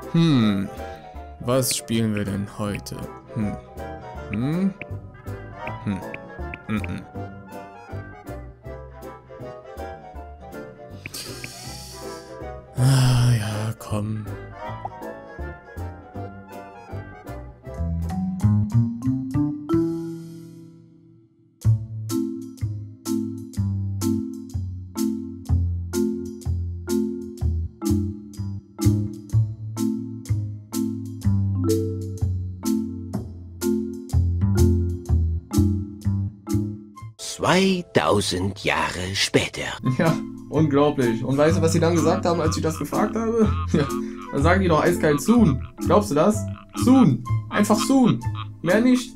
Was spielen wir denn heute? Ah, ja, komm. ...2000 Jahre später. Ja, unglaublich. Und weißt du, was sie dann gesagt haben, als ich das gefragt habe? Ja, dann sagen die doch eiskalt Soon. Glaubst du das? Soon. Einfach Soon. Mehr nicht.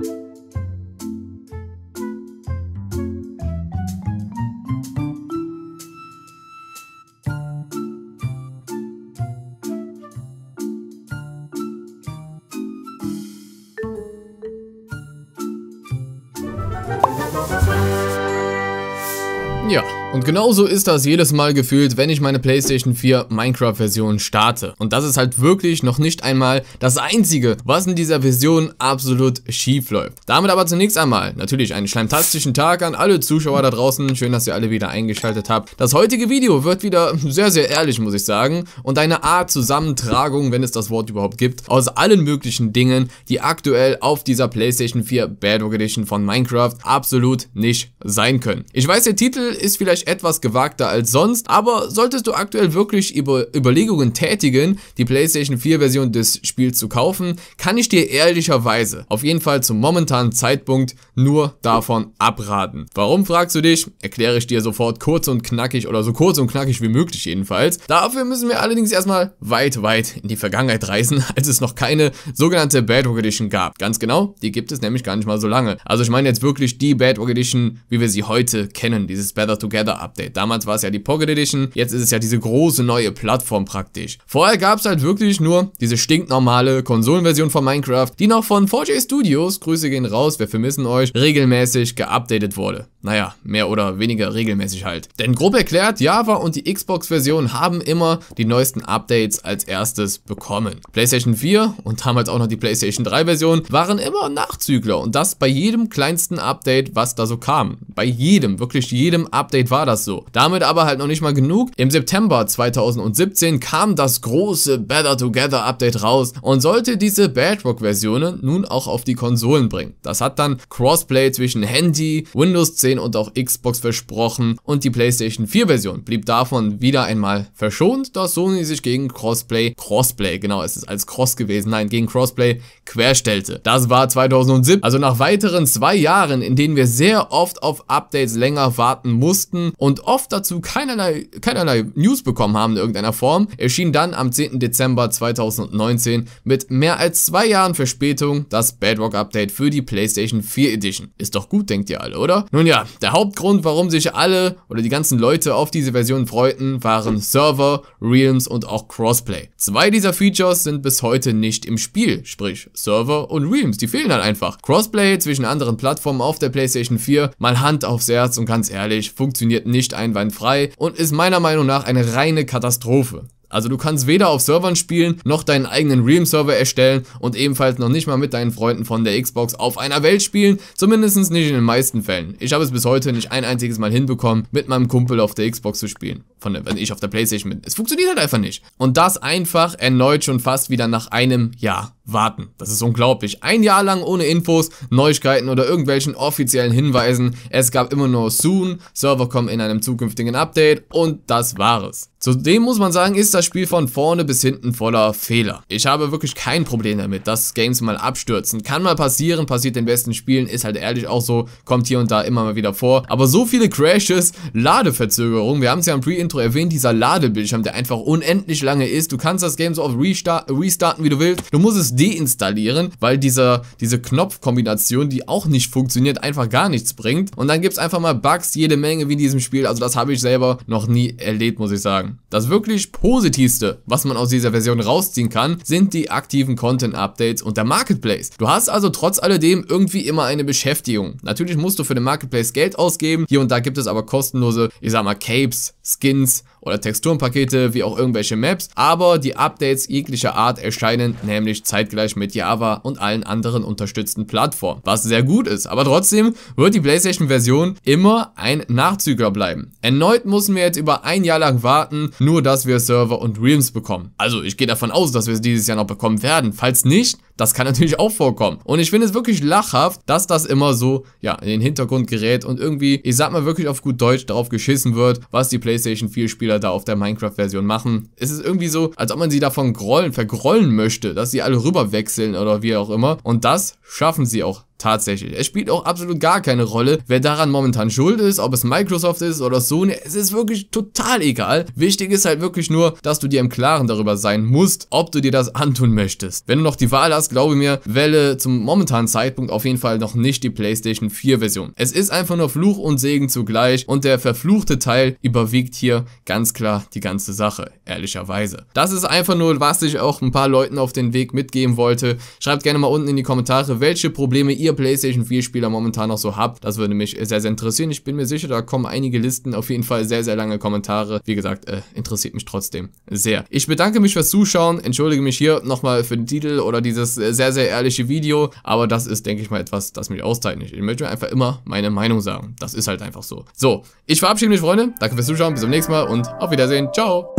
Ja, und genauso ist das jedes Mal gefühlt, wenn ich meine PlayStation 4 Minecraft-Version starte. Und das ist halt wirklich noch nicht einmal das Einzige, was in dieser Version absolut schief läuft. Damit aber zunächst einmal natürlich einen schleimtastischen Tag an alle Zuschauer da draußen. Schön, dass ihr alle wieder eingeschaltet habt. Das heutige Video wird wieder sehr, sehr ehrlich, muss ich sagen. Und eine Art Zusammentragung, wenn es das Wort überhaupt gibt, aus allen möglichen Dingen, die aktuell auf dieser PlayStation 4 Bedrock Edition von Minecraft absolut nicht sein können. Ich weiß, der Titel ist vielleicht etwas gewagter als sonst, aber solltest du aktuell wirklich Überlegungen tätigen, die PlayStation 4 Version des Spiels zu kaufen, kann ich dir ehrlicherweise auf jeden Fall zum momentanen Zeitpunkt nur davon abraten. Warum, fragst du dich? Erkläre ich dir sofort kurz und knackig oder so kurz und knackig wie möglich jedenfalls. Dafür müssen wir allerdings erstmal weit, weit in die Vergangenheit reisen, als es noch keine sogenannte Bedrock Edition gab. Ganz genau, die gibt es nämlich gar nicht mal so lange. Also ich meine jetzt wirklich die Bedrock Edition, wie wir sie heute kennen, dieses Better Together Update. Damals war es ja die Pocket Edition, jetzt ist es ja diese große neue Plattform praktisch. Vorher gab es halt wirklich nur diese stinknormale Konsolenversion von Minecraft, die noch von 4J Studios, Grüße gehen raus, wir vermissen euch, regelmäßig geupdatet wurde. Naja, mehr oder weniger regelmäßig halt. Denn grob erklärt, Java und die Xbox-Version haben immer die neuesten Updates als erstes bekommen. PlayStation 4 und damals auch noch die PlayStation 3-Version waren immer Nachzügler und das bei jedem kleinsten Update, was da so kam. Bei jedem, wirklich jedem Update war das so. Damit aber halt noch nicht mal genug. Im September 2017 kam das große Better Together Update raus und sollte diese Bedrock-Versionen nun auch auf die Konsolen bringen. Das hat dann Crossplay zwischen Handy, Windows 10 und auch Xbox versprochen und die PlayStation 4-Version blieb davon wieder einmal verschont, da Sony sich gegen Crossplay, genau, es ist als Cross gewesen, nein, gegen Crossplay querstellte. Das war 2017, also nach weiteren 2 Jahren, in denen wir sehr oft auf Updates länger warten mussten und oft dazu keinerlei News bekommen haben in irgendeiner Form, erschien dann am 10. Dezember 2019 mit mehr als 2 Jahren Verspätung das Bedrock Update für die PlayStation 4 Edition. Ist doch gut, denkt ihr alle, oder? Nun ja, der Hauptgrund, warum sich alle oder die ganzen Leute auf diese Version freuten, waren Server, Realms und auch Crossplay. 2 dieser Features sind bis heute nicht im Spiel, sprich Server und Realms, die fehlen halt einfach. Crossplay zwischen anderen Plattformen auf der PlayStation 4, mal Hand aufs Herz und ganz ehrlich, funktioniert nicht einwandfrei und ist meiner Meinung nach eine reine Katastrophe. Also du kannst weder auf Servern spielen, noch deinen eigenen Realm-Server erstellen und ebenfalls noch nicht mal mit deinen Freunden von der Xbox auf einer Welt spielen, zumindest nicht in den meisten Fällen. Ich habe es bis heute nicht ein einziges Mal hinbekommen, mit meinem Kumpel auf der Xbox zu spielen, wenn ich auf der PlayStation bin. Es funktioniert halt einfach nicht. Und das einfach erneut schon fast wieder nach einem Jahr warten. Das ist unglaublich. 1 Jahr lang ohne Infos, Neuigkeiten oder irgendwelchen offiziellen Hinweisen. Es gab immer nur Soon, Server kommen in einem zukünftigen Update und das war es. Zudem muss man sagen, ist das Spiel von vorne bis hinten voller Fehler. Ich habe wirklich kein Problem damit, dass Games mal abstürzen. Kann mal passieren, passiert den besten Spielen, ist halt ehrlich auch so, kommt hier und da immer mal wieder vor. Aber so viele Crashes, Ladeverzögerungen, wir haben es ja im Pre-Intro erwähnt, dieser Ladebildschirm, der einfach unendlich lange ist. Du kannst das Game so oft restarten, wie du willst. Du musst es deinstallieren, weil diese Knopfkombination, die auch nicht funktioniert, einfach gar nichts bringt. Und dann gibt es einfach mal Bugs, jede Menge wie in diesem Spiel. Also das habe ich selber noch nie erlebt, muss ich sagen. Das wirklich Positivste, was man aus dieser Version rausziehen kann, sind die aktiven Content-Updates und der Marketplace. Du hast also trotz alledem irgendwie immer eine Beschäftigung. Natürlich musst du für den Marketplace Geld ausgeben, hier und da gibt es aber kostenlose, ich sag mal, Capes, Skins oder Texturenpakete wie auch irgendwelche Maps, aber die Updates jeglicher Art erscheinen nämlich zeitgleich mit Java und allen anderen unterstützten Plattformen, was sehr gut ist, aber trotzdem wird die PlayStation-Version immer ein Nachzügler bleiben. Erneut müssen wir jetzt über ein Jahr lang warten, nur dass wir Server und Realms bekommen. Also ich gehe davon aus, dass wir es dieses Jahr noch bekommen werden. Falls nicht, das kann natürlich auch vorkommen. Und ich finde es wirklich lachhaft, dass das immer so, ja, in den Hintergrund gerät und irgendwie, ich sag mal wirklich auf gut Deutsch, darauf geschissen wird, was die PlayStation 4 Spieler da auf der Minecraft-Version machen. Es ist irgendwie so, als ob man sie davon vergrollen möchte, dass sie alle rüberwechseln oder wie auch immer. Und das schaffen sie auch tatsächlich. Es spielt auch absolut gar keine Rolle, wer daran momentan schuld ist, ob es Microsoft ist oder Sony. Es ist wirklich total egal. Wichtig ist halt wirklich nur, dass du dir im Klaren darüber sein musst, ob du dir das antun möchtest. Wenn du noch die Wahl hast, glaube mir, wähle zum momentanen Zeitpunkt auf jeden Fall noch nicht die PlayStation 4 Version. Es ist einfach nur Fluch und Segen zugleich und der verfluchte Teil überwiegt hier ganz klar die ganze Sache, ehrlicherweise. Das ist einfach nur, was ich auch ein paar Leuten auf den Weg mitgeben wollte. Schreibt gerne mal unten in die Kommentare, welche Probleme ihr PlayStation 4 Spieler momentan noch so habt. Das würde mich sehr, sehr interessieren. Ich bin mir sicher, da kommen einige Listen, auf jeden Fall sehr, sehr lange Kommentare. Wie gesagt, interessiert mich trotzdem sehr. Ich bedanke mich fürs Zuschauen, entschuldige mich hier nochmal für den Titel oder dieses sehr, sehr ehrliche Video, aber das ist, denke ich mal, etwas, das mich auszeichnet. Ich möchte einfach immer meine Meinung sagen. Das ist halt einfach so. So, ich verabschiede mich, Freunde. Danke fürs Zuschauen, bis zum nächsten Mal und auf Wiedersehen. Ciao!